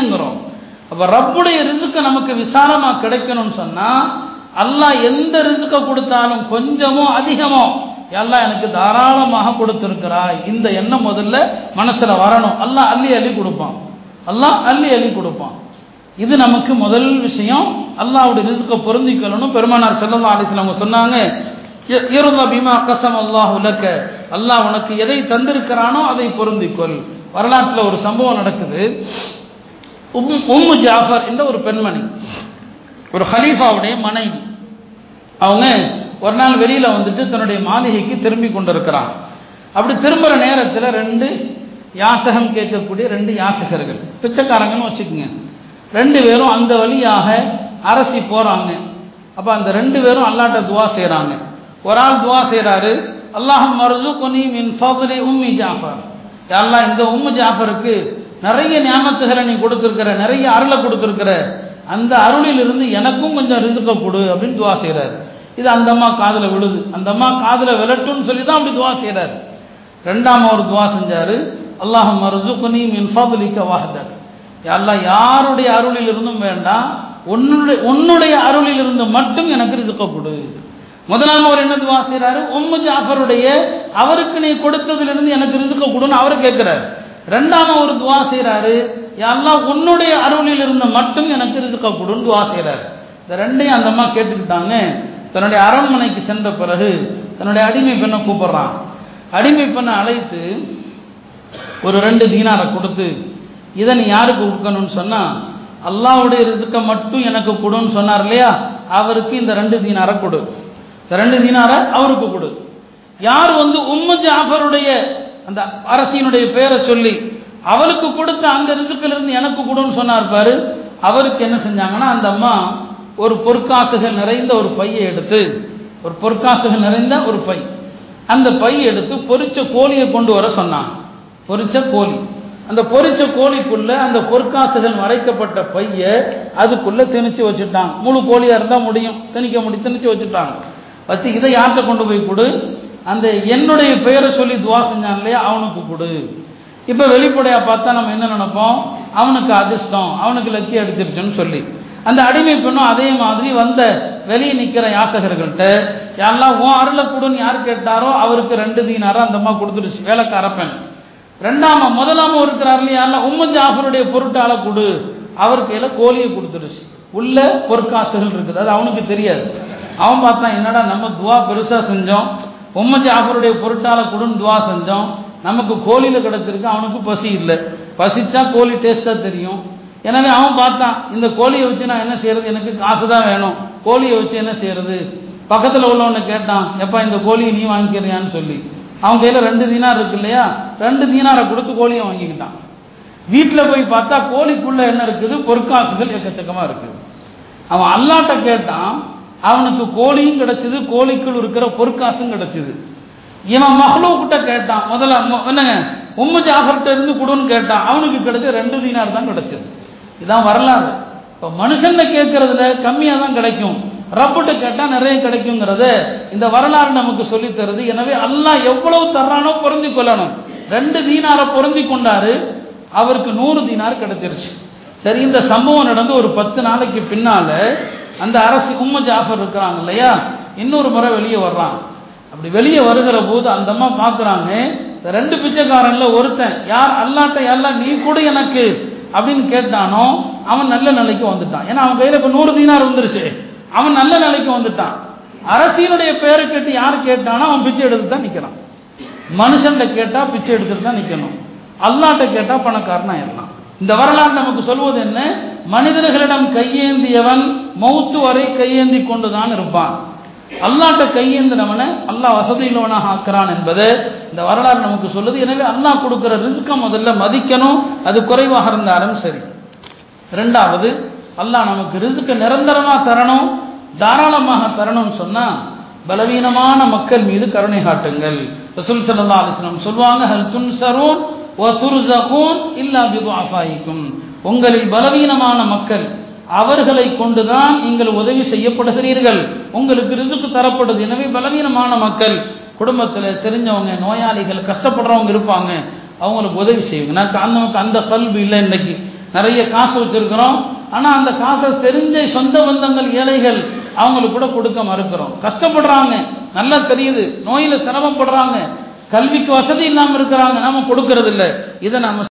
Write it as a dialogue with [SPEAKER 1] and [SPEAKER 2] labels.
[SPEAKER 1] செய்யுங்கிறோம். அப்ப ரப்புடைய ரிஸ்க் நமக்கு விசாலமா கிடைக்கணும்னு சொன்னா அல்லாஹ் எந்த ரிஸ்க கொடுத்தாலும் கொஞ்சமோ அதிகமோ அல்லாஹ் எனக்கு தாராளமாக கொடுத்திருக்கிறாய் இந்த எண்ணம் முதல்ல மனசுல வரணும். அல்லாஹ் அள்ளி அள்ளி கொடுப்பான், அல்லாஹ் அள்ளி அள்ளி கொடுப்பான். இது நமக்கு முதல் விஷயம். அல்லாஹ்வுடைய ரிஸ்க பொருந்திக்கொள்ளணும். பெருமானார் ஸல்லல்லாஹு அலைஹி வஸல்லம் சொன்னாங்க, இர்தா பிமா கஸம அல்லாஹு லக, அல்லாஹ் உனக்கு எதை தந்திருக்கிறானோ அதை பொருந்திக்கொள். வரலாற்றில் ஒரு சம்பவம் நடக்குது. உம்மு ஜாஃபர் என்ற ஒரு பெண்மணி, ஒரு ஹலீஃபாவுடைய மனைவி. அவங்க ஒரு நாள் வெளியில வந்துட்டு தன்னுடைய மாளிகைக்கு திரும்பி கொண்டிருக்கிறாங்க. அப்படி திரும்புற நேரத்தில் 2 யாசகம் கேட்கக்கூடிய 2 யாசகர்கள், பிச்சைக்காரங்கன்னு வச்சுக்கோங்க. 2 பேரும் அந்த வழியாக அரசி போறாங்க. அப்ப அந்த 2 பேரும் அல்லாஹ்ட்ட துவா செய்யறாங்க. ஒரு ஆள் துவா செய்யறாரு, அல்லாஹும் மர்ஸுக்னி மின் ஃபத்லி உம்மி ஜாஃபர், யா அல்லாஹ் இந்த உம்மு ஜாஃபருக்கு நிறைய நியாமத்துகளை நீ கொடுத்திருக்கிற, நிறைய அருளை கொடுத்திருக்கிற, அந்த அருளில் இருந்து எனக்கும் கொஞ்சம் ரிஸ்க கொடு அப்படின்னு துவா செய்யறாரு. இது அந்த அம்மா காதுல விழுது. அந்த அம்மா காதுல விழட்டும்னு சொல்லி தான் அப்படி துவா செய்யறாரு. 2ஆம் அவர் துவா செஞ்சாரு, அல்லாஹும் மர்ஸுக்னி மின் ஃபத்லிக வஹ்தக், யா அல்லாஹ் யாருடைய அருளில் இருந்தும் வேண்டாம், உன்னுடைய அருளில் இருந்து மட்டும் எனக்கு ரிஸ்க கொடு. முதலாம் அவர் என்ன துவா செய்யறாரு, உம்மு ஜாஃபருடைய அவருக்கு நீ கொடுத்ததிலிருந்து எனக்கு ரிஸ்க கொடுன்னு அவர் கேட்கிறாரு. 2ஆம் அவர் துவா செய்யறாரு, யா அல்லாஹ் உன்னுடைய அருளில் இருந்து மட்டும் எனக்கு ரிஸ்க கொடுன்னு துவா செய்யறாரு. இந்த 2ஐயும் அந்த அம்மா கேட்டுக்கிட்டாங்க. தன்னுடைய அரண்மனைக்கு சென்ற பிறகு தன்னுடைய அடிமை பெண்ணை கூப்பிடுறான். அடிமை பெண்ணை அழைத்து ஒரு 2 தீனாரை கொடுத்து, இதை நீ யாருக்கு கொடுக்கணும்னு சொன்னா, அல்லாஹ்வுடைய ரிஸ்க மட்டும் எனக்கு கொடுன்னு சொன்னார் இல்லையா, அவருக்கு இந்த 2 தீனாரை கொடு. இந்த 2 தீனாரை அவருக்கு கொடு. யார் உம்மு ஜாஃபருடைய அந்த அரசியினுடைய பேரை சொல்லி அவளுக்கு கொடுத்த அந்த ரிஸ்கில் இருந்து எனக்கு கொடுன்னு சொன்னார் பாரு, அவருக்கு என்ன செஞ்சாங்கன்னா, அந்த அம்மா ஒரு பொற்காசுகள் நிறைந்த ஒரு பையை எடுத்து, ஒரு பொற்காசுகள் நிறைந்த ஒரு பை, அந்த பை எடுத்து பொரிச்ச கோழியை கொண்டு வர சொன்னாங்க. பொரிச்ச கோழி, அந்த பொரிச்ச கோழிக்குள்ள அந்த பொற்காசுகள் மறைக்கப்பட்ட பைய அதுக்குள்ள திணிச்சு வச்சுட்டாங்க. முழு கோழியா இருந்தா முடியும், திணிச்சு வச்சுட்டாங்க. வச்சு இதை யார்கிட்ட கொண்டு போய் கொடு, அந்த என்னுடைய பெயரை சொல்லி துவா செஞ்சான் இல்லையா அவனுக்கு கொடு. இப்ப வெளிப்படையா பார்த்தா நம்ம என்ன நினைப்போம், அவனுக்கு அதிர்ஷ்டம், அவனுக்கு லக்கி அடிச்சிருச்சுன்னு சொல்லி. அந்த அடிமை பெண்ணும் அதே மாதிரி வந்த வெளியே நிக்கிற யாசகர்கள்ட்ட, யாரெல்லாம் உன் அருளை கொடுன்னு யார் கேட்டாரோ அவருக்கு 2 தீனாரா அந்த அம்மா கொடுத்துருச்சு, வேலைக்கார பெண். 2ஆம் முதலாம இருக்கிறார் இல்லையா, உம்மு ஜாஃபருடைய பொருட்டால கொடு, அவர் கையில கோழியை கொடுத்துருச்சு. உள்ள பொற்காசுகள் இருக்குது, அது அவனுக்கு தெரியாது. அவன் பார்த்தான், என்னடா நம்ம துவா பெருசா செஞ்சோம், உம்மு ஜாஃபருடைய பொருட்டால கொடுன்னு துவா செஞ்சோம், நமக்கு கோழியில கிடைச்சிருக்கு. அவனுக்கு பசி இல்லை, பசிச்சா கோழி டேஸ்டா தெரியும். எனவே அவன் பார்த்தான், இந்த கோழியை வச்சு நான் என்ன செய்யறது, எனக்கு காசு தான் வேணும், கோழியை வச்சு என்ன செய்யறது. பக்கத்தில் உள்ளவனை கேட்டான், எப்பா இந்த கோழியை நீ வாங்கிக்கிறியான்னு சொல்லி. அவன் கையில 2 தீனார் இருக்கு இல்லையா, 2 தீனாரை கொடுத்து கோழியை வாங்கிக்கிட்டான். வீட்டில் போய் பார்த்தா கோழிக்குள்ள என்ன இருக்குது, பொற்காசுகள் எக்கச்சக்கமா இருக்குது. அவன் அல்லாட்ட கேட்டான், அவனுக்கு கோழியும் கிடைச்சது, கோழிக்குள் இருக்கிற பொற்காசும் கிடைச்சது. இவன் மஹ்லூக்கிட்ட கேட்டான், முதல்ல என்னங்க உம்மு ஜாஃபர்கிட்ட இருந்து கொடுன்னு கேட்டான், அவனுக்கு கிடைச்ச 2 தீனார் தான் கிடைச்சது. இதான் வரலாறு. இப்போ மனுஷன் கேட்கறதுல கம்மியா தான் கிடைக்கும், ரப்பிட்ட கேட்டா நிறைய கிடைக்குங்கிறத இந்த வரலாறு நமக்கு சொல்லி தருது. எனவே அல்லாஹ் எவ்வளவு தர்றானோ பொருந்தி கொள்ளணும். 2 தீனாரை பொருந்தி கொண்டாரு, அவருக்கு 100 தீனார் கிடைச்சிருச்சு. சரி, இந்த சம்பவம் நடந்து ஒரு 10 நாளைக்கு பின்னால அந்த அரசு உம்மு ஜாஃபர் இருக்கிறாங்க இல்லையா, இன்னொரு முறை வெளியே வர்றாங்க. அப்படி வெளியே வருகிற போது அந்த அம்மா பாக்குறாங்க, 2 பிச்சைக்காரன்ல ஒருத்தன் யார் அல்லாட்ட எல்லாம் நீ கூட எனக்கு அப்படின்னு கேட்டானோ அவன் நல்ல நிலைக்கு வந்துட்டான். ஏன்னா அவன் கையில இப்ப 100 தீனார் வந்துருச்சு, அவன் நல்ல நிலைக்கு வந்துட்டான். அரசியனுடைய பேரை கேட்டு யார் கேட்டானோ அவன் பிச்சை எடுத்து தான் நிக்கிறான். மனுஷன் கேட்டா பிச்சை எடுத்துட்டு தான் நிக்கணும், அல்லாட்ட கேட்டா பணக்காரனா இருக்கலாம். இந்த வரலாறு நமக்கு சொல்வது என்ன, மனிதர்களிடம் கையேந்தியவன் மௌத்து வரை கையேந்தி கொண்டுதான் இருப்பான். அல்லாட்ட கையேந்தினவனை அல்லாஹ் வசதியுள்ளவனாக ஆக்குறான் என்பது இந்த வரலாறு நமக்கு சொல்லுது. எனவே அல்லாஹ் கொடுக்கிற ரிஸ்க முதல்ல மதிக்கணும், அது குறைவாக இருந்தாலும் சரி. 2வது, அல்லாஹ் நமக்கு ரிஸ்க நிரந்தரமா தரணும், தாராளமாக தரணும்னு சொன்னா பலவீனமான மக்கள் மீது கருணை காட்டுங்கள். ரசூல் ஸல்லல்லாஹு அலைஹி வஸல்லம் சொல்வாங்க, ஹல் துன்சரூன் வ துர்ஸகூன் இல்லா பிதுஆஃபாயிக்கும், உங்களில் பலவீனமான மக்கள் அவர்களை கொண்டுதான் நீங்கள் உதவி செய்யப்படுகிறீர்கள், உங்களுக்கு ரிஸ்க் தரப்படுது. எனவே பலவீனமான மக்கள், குடும்பத்தில் தெரிஞ்சவங்க, நோயாளிகள், கஷ்டப்படுறவங்க இருப்பாங்க, அவங்களுக்கு உதவி செய்யுங்க. நமக்கு அந்த கல்வி இல்லை இன்னைக்கு. நிறைய காசு வச்சிருக்கிறோம், ஆனா அந்த காசை தெரிஞ்ச சொந்த பந்தங்கள் ஏழைகள் அவங்களுக்கு கூட கொடுக்க மறுக்கிறோம். கஷ்டப்படுறாங்க, நல்லா தெரியுது, நோயில சிரமப்படுறாங்க, கல்விக்கு வசதி இல்லாம இருக்கிறாங்க, நாம கொடுக்கறது இல்லை. இதை நாம